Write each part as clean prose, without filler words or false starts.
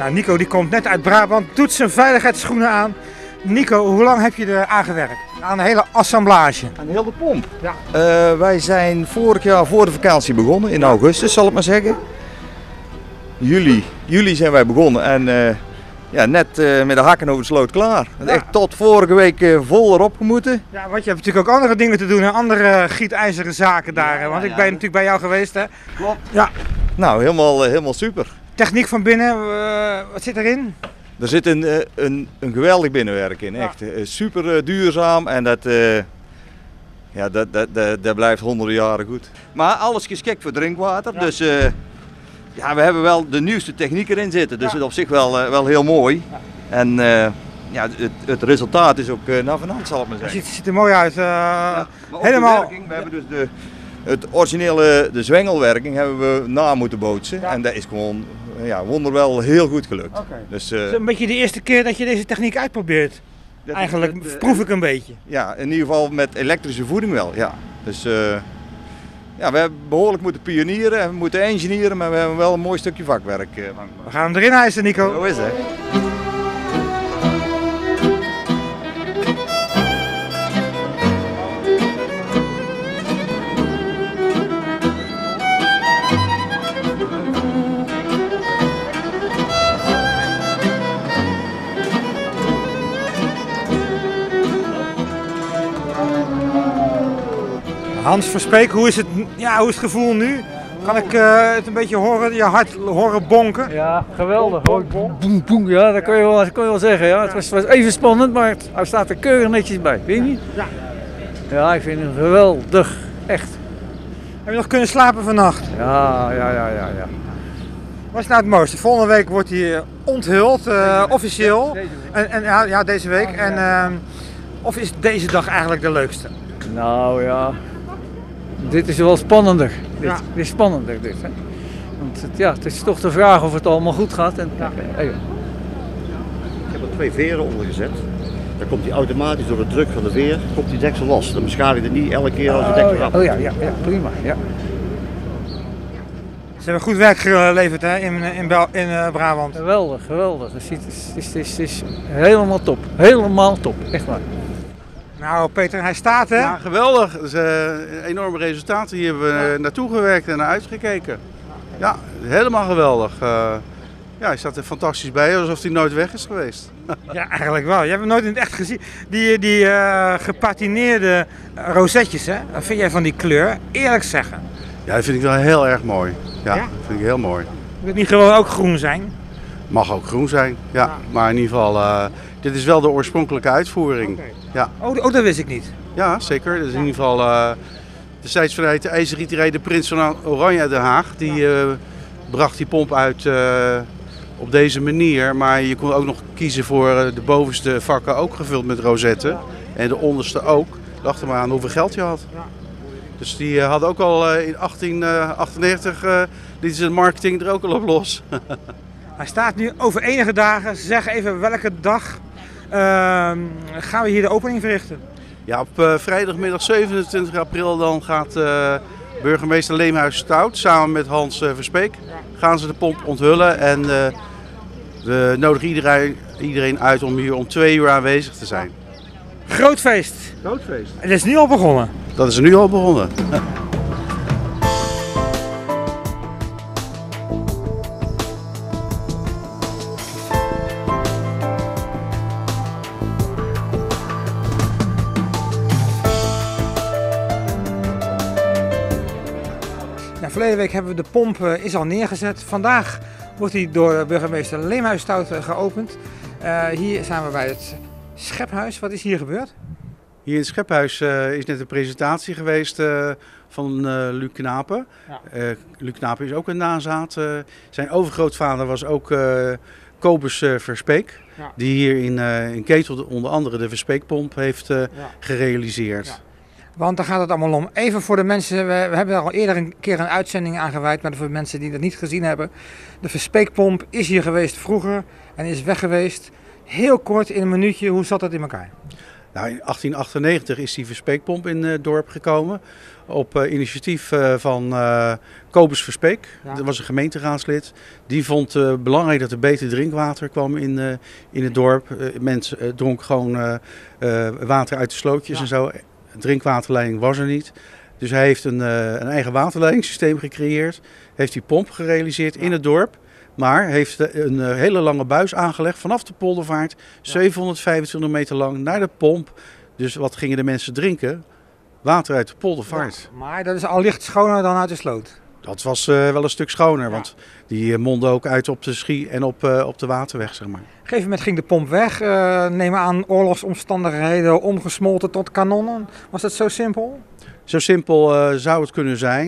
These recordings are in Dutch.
Nou, Nico die komt net uit Brabant, doet zijn veiligheidsschoenen aan. Nico, hoe lang heb je er aan gewerkt? Aan de hele assemblage? Aan de hele pomp? Ja. Wij zijn vorig jaar voor de vakantie begonnen, in augustus zal ik maar zeggen. Juli zijn wij begonnen en net met de hakken over de sloot klaar. Ja. Echt tot vorige week vol erop gemoeten. Ja, want je hebt natuurlijk ook andere dingen te doen, hè? Andere gietijzeren zaken daar. Hè? Want ik ben natuurlijk bij jou geweest. Hè? Klopt. Ja. Nou, helemaal super. Techniek van binnen, wat zit erin? Er zit een geweldig binnenwerk in, echt. Super duurzaam en dat blijft honderden jaren goed. Maar alles geschikt voor drinkwater, Ja. dus we hebben wel de nieuwste techniek erin zitten, dus Ja. het op zich wel heel mooi. Ja. En het resultaat is ook van hand, zal ik maar zeggen. Het ziet er mooi uit. Maar ook helemaal. de werking, we hebben dus het originele, de zwengelwerking hebben we na moeten bootsen. Ja. En dat is gewoon wonderwel heel goed gelukt. Oké. Dus, Het is een beetje de eerste keer dat je deze techniek uitprobeert. Eigenlijk proef ik een beetje. Ja, in ieder geval met elektrische voeding wel. Ja. Dus we hebben behoorlijk moeten pionieren en we moeten engineeren, maar we hebben wel een mooi stukje vakwerk van gemaakt. We gaan hem erin hijsen, Nico. Zo is het. Hans Verspeek, hoe is het gevoel nu? Kan ik het een beetje horen, je hart horen bonken? Ja, geweldig. Boem, boem, ja, dat kan je wel zeggen. Ja. Het was even spannend, maar hij staat er keurig netjes bij, weet je niet? Ja. Ja, ik vind hem geweldig, echt. Heb je nog kunnen slapen vannacht? Ja. Wat is nou het mooiste? Volgende week wordt hij onthuld, officieel. Deze week. En deze week. Of is deze dag eigenlijk de leukste? Nou ja, dit is wel spannender. Dit is spannender, dit. Hè. Want het is toch de vraag of het allemaal goed gaat. En, Ik heb er 2 veren onder gezet. Dan komt hij automatisch door de druk van de veer, komt die deksel los. Dan beschadigt het niet elke keer als de deksel gaat. ja, prima. Ja. Ze hebben goed werk geleverd, hè, in Brabant. Geweldig. Het is helemaal top. Helemaal top, echt waar. Nou Peter, hij staat hè? Ja, geweldig. Dat is een enorme resultaten. Hier hebben we naartoe gewerkt en naar uitgekeken. Ja, helemaal geweldig. Hij staat er fantastisch bij, alsof hij nooit weg is geweest. Ja, eigenlijk wel. Je hebt hem nooit in het echt gezien. Die gepatineerde rozetjes, hè? Wat vind jij van die kleur? Eerlijk zeggen. Ja, dat vind ik wel heel erg mooi. Ja, Ja? dat vind ik heel mooi. Moet het niet gewoon ook groen zijn? Mag ook groen zijn, ja. Maar in ieder geval, dit is wel de oorspronkelijke uitvoering. Oké. Ja. Oh, dat wist ik niet. Ja, zeker. Dat is in ieder geval destijds vanuit de ijzergieterij de Prins van Oranje uit Den Haag. Die bracht die pomp uit op deze manier. Maar je kon ook nog kiezen voor de bovenste vakken ook gevuld met rozetten. En de onderste ook. Lag er maar aan hoeveel geld je had. Ja. Dus die hadden ook al in 1898 lieten ze de marketing er ook al op los. Hij staat nu over enige dagen. Zeg even welke dag gaan we hier de opening verrichten? Ja, op vrijdagmiddag 27 april dan gaat burgemeester Leemhuis Stout samen met Hans Verspeek gaan ze de pomp onthullen. En we nodigen iedereen uit om hier om 2 uur aanwezig te zijn. Groot feest. Groot feest. Het is nu al begonnen. Dat is er nu al begonnen. Ja, verleden week hebben we de pomp is al neergezet. Vandaag wordt hij door burgemeester Leemhuis Stout geopend. Hier zijn we bij het Schephuis. Wat is hier gebeurd? Hier in het Schephuis is net een presentatie geweest van Luc Knapen. Ja. Luc Knapen is ook een nazaat. Zijn overgrootvader was ook Kobus Verspeek. Ja. Die hier in Ketel onder andere de Verspeekpomp heeft gerealiseerd. Ja. Want daar gaat het allemaal om. Even voor de mensen, we hebben er al eerder een keer een uitzending aan gewijd, maar voor de mensen die dat niet gezien hebben. De Verspeekpomp is hier geweest vroeger en is weg geweest. Heel kort, in een minuutje, hoe zat dat in elkaar? Nou, in 1898 is die verspeekpomp in het dorp gekomen. Op initiatief van Kobus Verspeek. Ja. Dat was een gemeenteraadslid. Die vond belangrijk dat er beter drinkwater kwam in het dorp. Mensen dronken gewoon water uit de slootjes en zo. Drinkwaterleiding was er niet. Dus hij heeft een eigen waterleidingssysteem gecreëerd. Heeft die pomp gerealiseerd in het dorp. Maar heeft een hele lange buis aangelegd vanaf de Poldervaart. 725 meter lang naar de pomp. Dus wat gingen de mensen drinken? Water uit de Poldervaart. Ja, maar dat is al licht schoner dan uit de sloot. Dat was wel een stuk schoner, want die mondde ook uit op de Schie en op de waterweg, zeg maar. Op een gegeven moment ging de pomp weg. Neem aan oorlogsomstandigheden omgesmolten tot kanonnen. Was dat zo simpel? Zo simpel zou het kunnen zijn.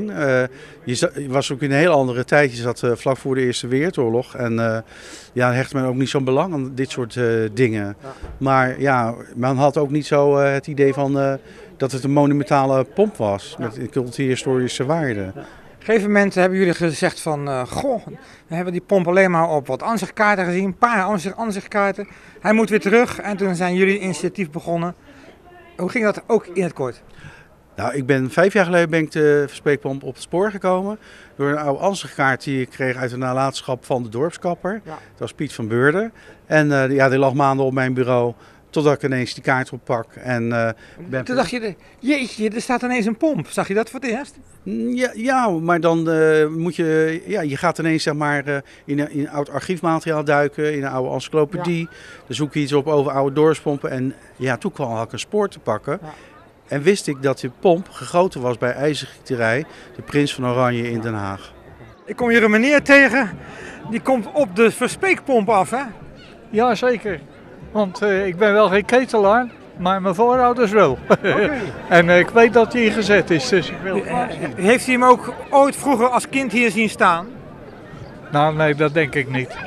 Je was ook in een heel andere tijd. Je zat vlak voor de Eerste Wereldoorlog. En hechtte men ook niet zo'n belang aan dit soort dingen. Ja. Maar ja, men had ook niet zo het idee van dat het een monumentale pomp was. Met cultuurhistorische waarde. Ja. Op een gegeven moment hebben jullie gezegd van, we hebben die pomp alleen maar op wat aanzichtkaarten gezien. Een paar aanzichtkaarten. Hij moet weer terug. En toen zijn jullie initiatief begonnen. Hoe ging dat ook in het kort? Nou, 5 jaar geleden de verspeekpomp op het spoor gekomen. Door een oude ansichtkaart die ik kreeg uit de nalatenschap van de dorpskapper. Ja. Dat was Piet van Beurden. En die lag maanden op mijn bureau. Totdat ik ineens die kaart oppak. Toen dacht je, jeetje, er staat ineens een pomp. Zag je dat voor het eerst? Ja, maar dan moet je... Ja, je gaat ineens zeg maar, in oud archiefmateriaal duiken. In een oude encyclopedie. Ja. Dan zoek je iets op over oude dorpspompen. En ja, toen had ik een spoor te pakken. Ja. En wist ik dat die pomp gegoten was bij ijzergieterij de Prins van Oranje in Den Haag. Ik kom hier een meneer tegen. Die komt op de verspeekpomp af, hè? Ja, zeker. Want ik ben wel geen ketelaar, maar mijn voorouders wel. Okay. En ik weet dat hij hier gezet is, dus ik wil Heeft u hem ook ooit vroeger als kind hier zien staan? Nou, nee, dat denk ik niet.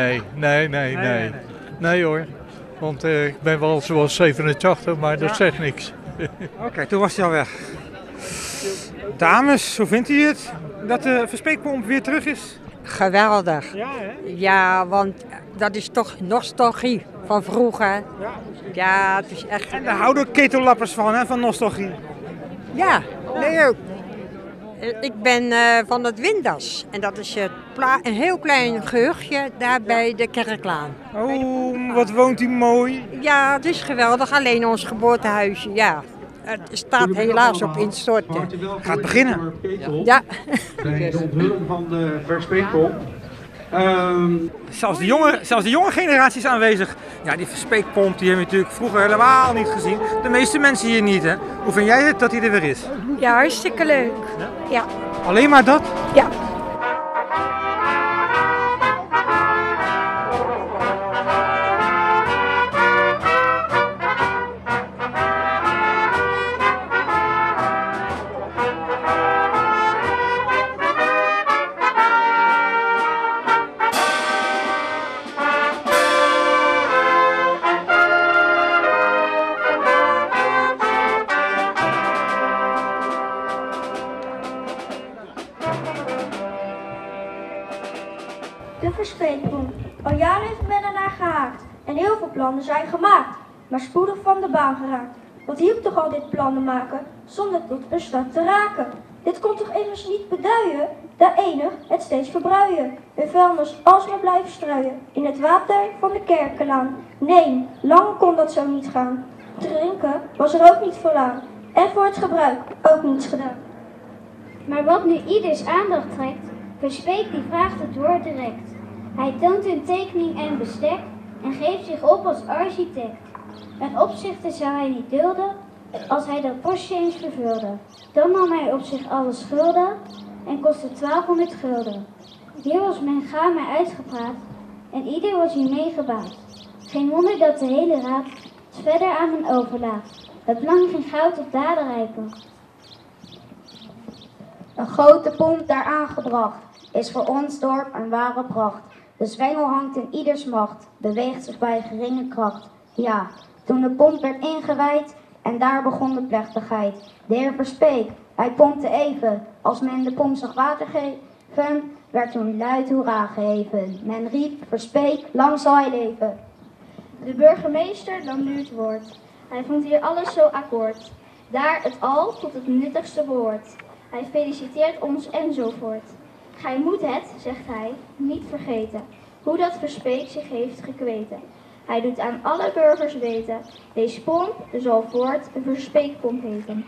Nee hoor. Want ik ben wel zoals 87, maar dat zegt niks. Oké, toen was hij al weg. Dames, hoe vindt u het dat de verspeekpomp weer terug is? Geweldig. Ja, hè? Ja, want dat is toch nostalgie van vroeger. Ja, het is echt... En daar houden ook ketellappers van, hè, van nostalgie. Ja, nee ook. Ik ben van het Windas. En dat is een heel klein gehuchtje daar bij de Kerklaan. Oh, wat woont u mooi. Ja, het is geweldig. Alleen ons geboortehuisje, ja. Het staat helaas op instorten. Gaat beginnen. Ja. Bij de onthulling van de verspeekpomp. Zelfs de jonge generatie is aanwezig. Ja, die verspeekpomp die hebben we natuurlijk vroeger helemaal niet gezien. De meeste mensen hier niet, hè? Hoe vind jij het dat hij er weer is? Ja, hartstikke leuk. Ja. Alleen maar dat? Ja. De verspeekpomp. Al jaren heeft men ernaar gehaakt en heel veel plannen zijn gemaakt, maar spoedig van de baan geraakt. Wat hielp toch al dit plannen maken, zonder tot een stad te raken? Dit kon toch immers niet beduien, dat enig het steeds verbruien. Hun vuilnis alsmaar blijven struien, in het water van de Kerkenlaan. Nee, lang kon dat zo niet gaan. Drinken was er ook niet vooraan, en voor het gebruik ook niets gedaan. Maar wat nu ieders aandacht trekt, Verspeek die vraagt het door direct. Hij toont een tekening en bestek en geeft zich op als architect. Een opzichter zou hij niet dulden als hij dat postje eens vervulde. Dan nam hij op zich alle schulden en kostte 1200 gulden. Hier was men gaarne uitgepraat en ieder was hier meegebaat. Geen wonder dat de hele raad het verder aan hen overlaat. Het lang geen goud of daden rijpen. Een grote pomp daar aangebracht is voor ons dorp een ware pracht. De zwengel hangt in ieders macht, beweegt zich bij geringe kracht. Ja, toen de pomp werd ingewijd en daar begon de plechtigheid. De heer Verspeek, hij pompte even. Als men de pomp zag water geven, werd toen luid hoera geheven. Men riep, Verspeek, lang zal hij leven. De burgemeester nam nu het woord. Hij vond hier alles zo akkoord. Daar het al tot het nuttigste behoort. Hij feliciteert ons enzovoort. Gij moet het, zegt hij, niet vergeten, hoe dat Verspeek zich heeft gekweten. Hij doet aan alle burgers weten, deze pomp zal voort een Verspeekpomp heten.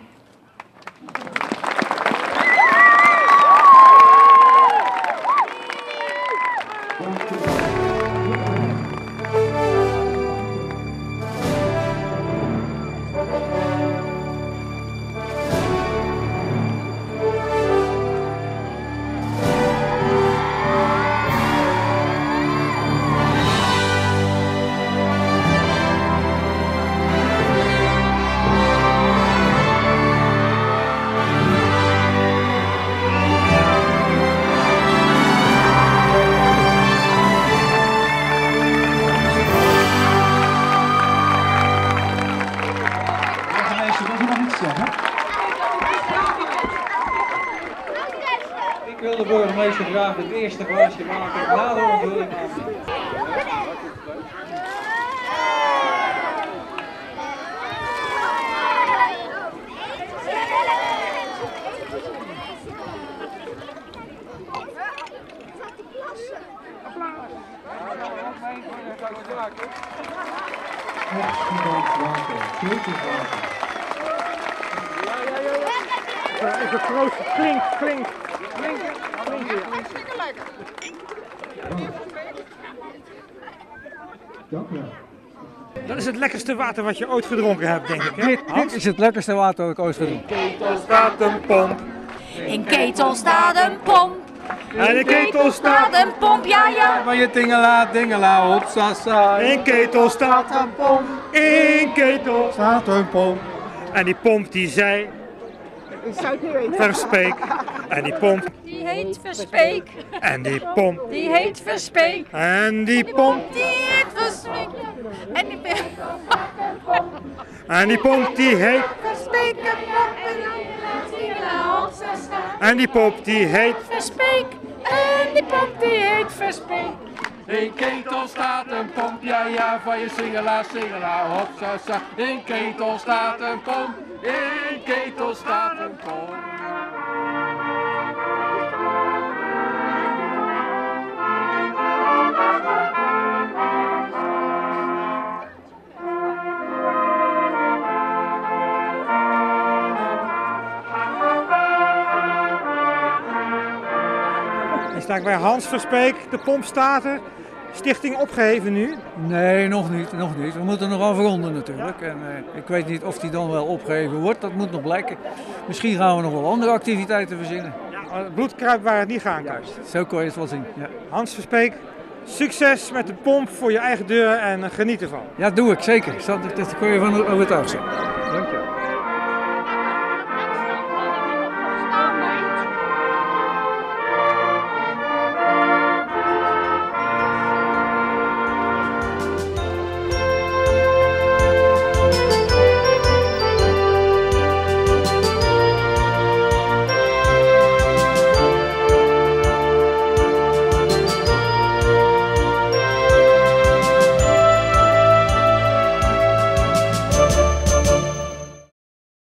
Ik wil de burgemeester graag het eerste glaasje water na de onthulling aanbieden. Even proosten. Klink, klink. Hartstikke lekker. Dank u wel. Dat is het lekkerste water wat je ooit gedronken hebt, denk ik. Hè? Dit is het lekkerste water dat ik ooit gedronken heb. In ketel staat een pomp. In ketel staat een pomp. En in ketel staat een pomp, ja ja. Van je dingela, hopsasa. In ketel staat een pomp. In ketel Staat een pomp. En die pomp die zei, Verspeek. En die pomp, Die heet Verspeek. en die pomp, Die heet Verspeek. en die pomp, Die heet Verspeek. En die en die pomp die heet, Verspeek. en die pomp die heet. Verspeek. En die pomp die heet Verspeek. In ketel staat een pomp, ja ja, van je singela, hopsasa. In ketel staat een pomp, in ketel staat een pomp. Dan sta ik bij Hans Verspeek, de pomp staat er. Stichting opgeheven nu. Nee, nog niet. We moeten nog afronden natuurlijk. En ik weet niet of die dan wel opgeheven wordt, dat moet nog blijken. Misschien gaan we nog wel andere activiteiten verzinnen. Ja, het bloed kruipt waar het niet gaan kan. Zo kun je het wel zien. Ja. Hans Verspeek, succes met de pomp voor je eigen deur en geniet ervan. Ja, doe ik zeker. Dat kun je van overtuigd zijn. Dank je.